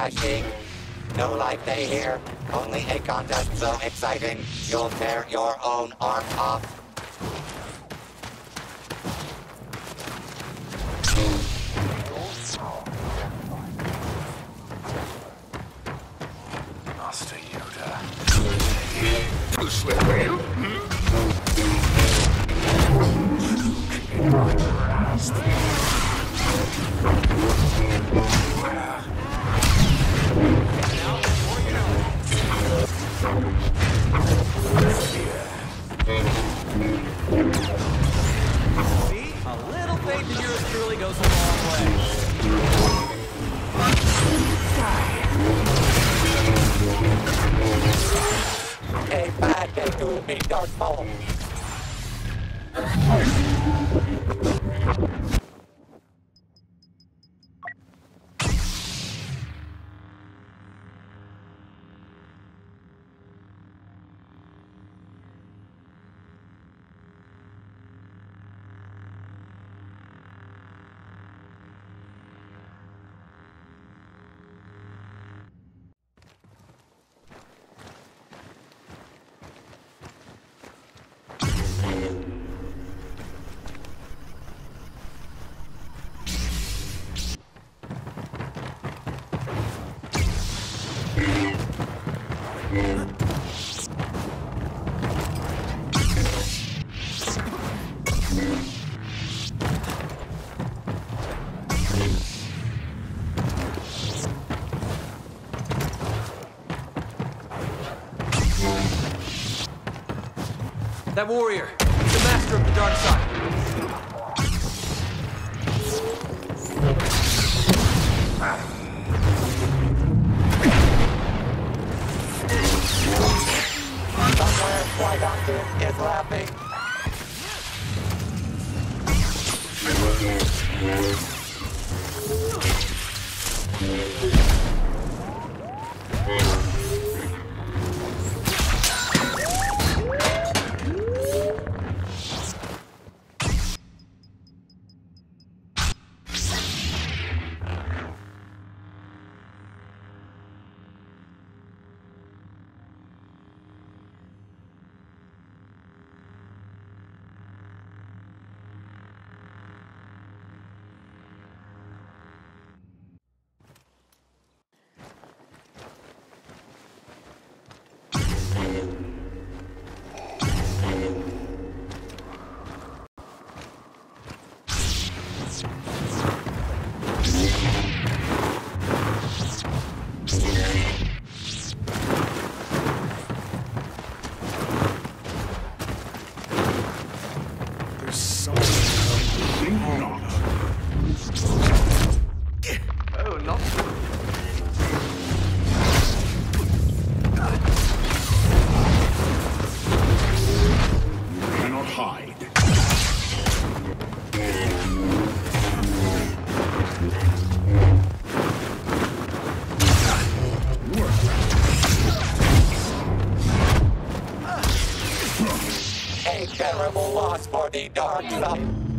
dashing. No life day here, only a contest so exciting, you'll tear your own arm off. Master Yoda. You slip whale? In my grasp. See? A little faith in yours truly goes a long way. A bad day to me, Darth Maul. That warrior, he's the master of the dark side. Somewhere Qui-Gon is laughing. Oh, not Cannot hide. A terrible loss for the dark side.